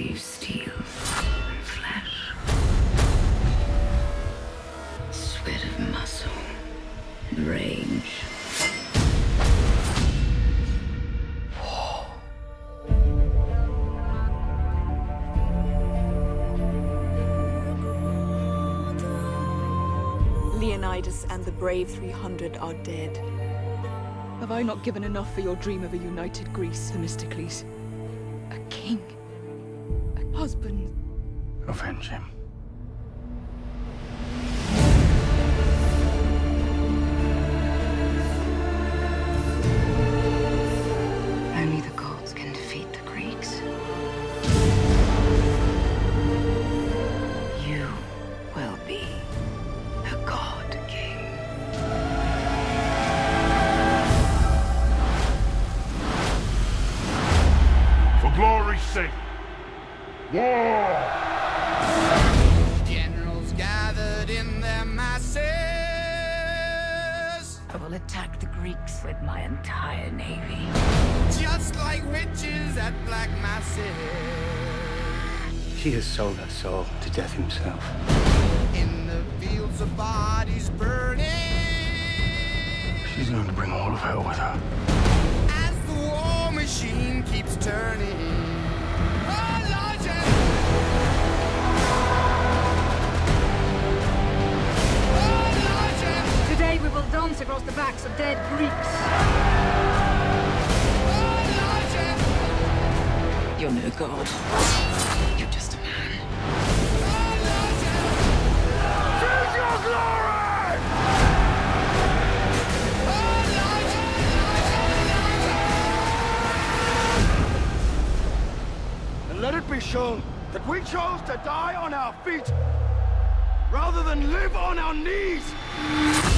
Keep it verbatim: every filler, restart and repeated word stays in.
sinew, steel, and flesh. Sweat of muscle and rage. Leonidas and the brave three hundred are dead. Have I not given enough for your dream of a united Greece, Themistocles? A king. A husband. Avenge him. Only the gods can defeat the Greeks. You will be a god king. For glory's sake, war! Generals gathered in their masses. I will attack the Greeks with my entire navy. Just like witches at black masses. She has sold her soul to death himself. In the fields of bodies burning. She's going to bring all of hell with her. As the war machine keeps turning. Oh, Lord, oh, Lord, Today we will dance across the backs of dead Greeks. oh, Lord, You're no god. You're just a man. Choose your glory! And let it be shown that we chose to die on our feet rather than live on our knees.